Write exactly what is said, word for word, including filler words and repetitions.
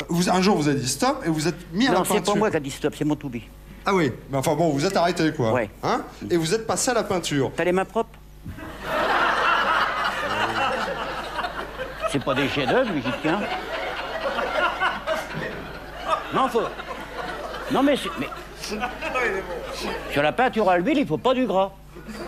vous, un jour, vous avez dit stop et vous êtes mis à Non, la c'est peinture. pas moi qui a dit stop, c'est mon toubib. Ah oui, mais enfin bon, vous êtes arrêté, quoi. Ouais. Hein? Et vous êtes passé à la peinture. T'as les mains propres? C'est pas des chefs-d'œuvre, lui, j'y tiens. Non, faut... Non, mais, mais... Sur la peinture à l'huile, il faut pas du gras.